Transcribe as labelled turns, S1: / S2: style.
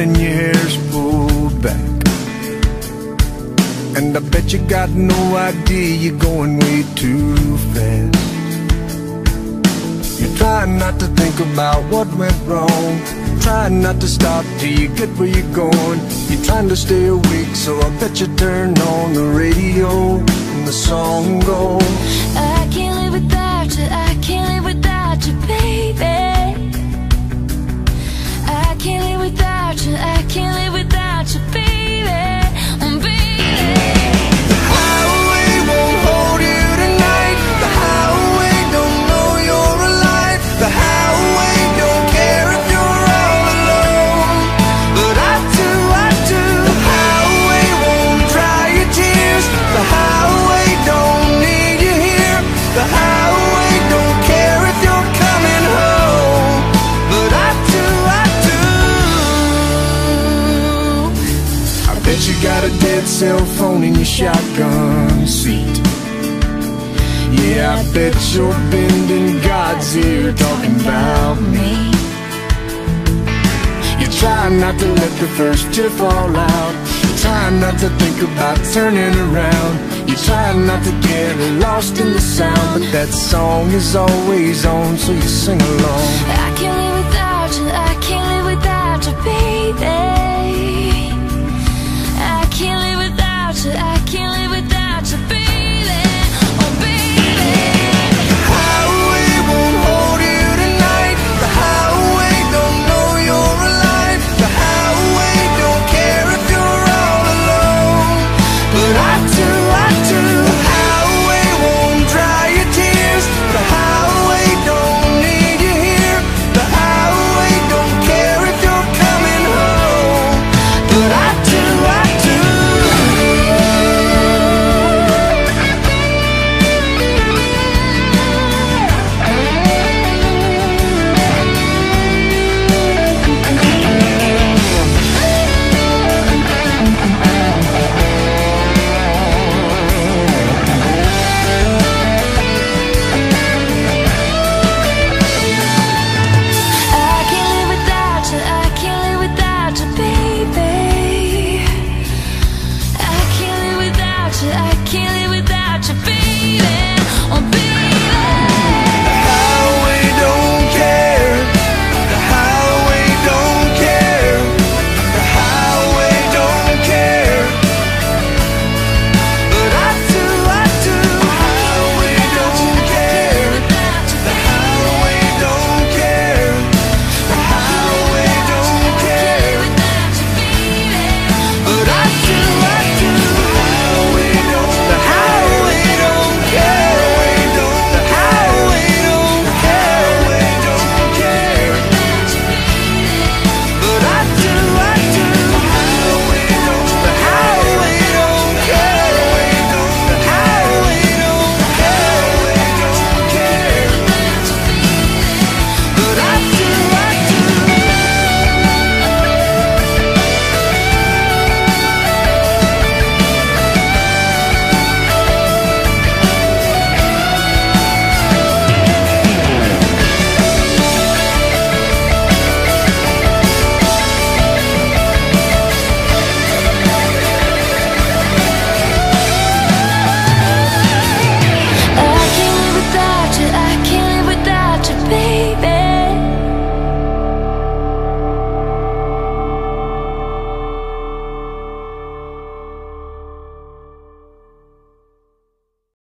S1: and your hair's pulled back. And I bet you got no idea you're going way too fast. You're trying not to think about what went wrong, trying not to stop till you get where you're going. You're trying to stay awake, so I bet you turn on the radio and the song goes,
S2: I can't live without you, I can't live without you, baby. I can't live without you, I can't live without you, baby.
S1: the highway won't hold you tonight. The highway don't know you're alive. The highway don't care if you're all alone. But I do. The highway won't dry your tears. The highway don't need you here. The highway don't care if you're coming home. But I do. I bet you got a dead cell phone in your shotgun seat. Yeah, I bet you're bending God's ear talking about me. You're trying not to let the first tear fall out. You're trying not to think about turning around. You're trying not to get lost in the sound. But that song is always on, so you sing along.
S2: I can't live without you, I can't live without you, baby.